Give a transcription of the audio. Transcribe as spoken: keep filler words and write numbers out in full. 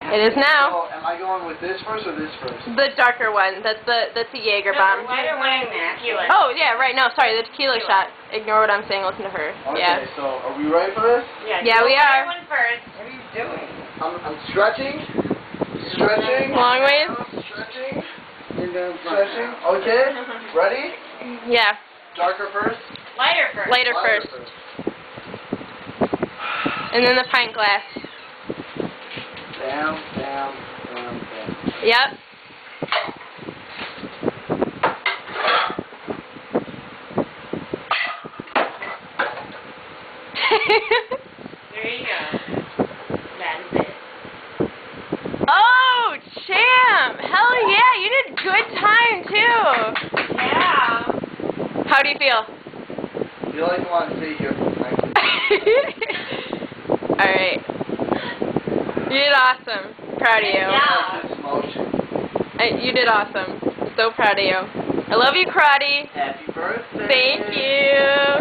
It is now. So, am I going with this first or this first? The darker one. That's the that's the Jaeger No, bomb. the lighter one is tequila. Oh yeah, right. No, sorry, the tequila shot. Ignore what I'm saying. Listen to her. Okay, Yeah. so are we ready for this? Yeah, Yeah, we are. One first. What are you doing? I'm, I'm stretching. Stretching. Long ways. Stretching. Stretching. Okay. Ready? Yeah. Darker first. Lighter first. Lighter Lighter first. And then the pint glass. Down, down, down, down. Yep. There you go. That's it. Oh, champ! Hell yeah, you did good time too. Yeah. How do you feel? I feel like I want to stay here for the next. All right. You did awesome. Proud of you. Yeah. This motion. I, you did awesome. So proud of you. I love you, Karate. Happy birthday. Thank you.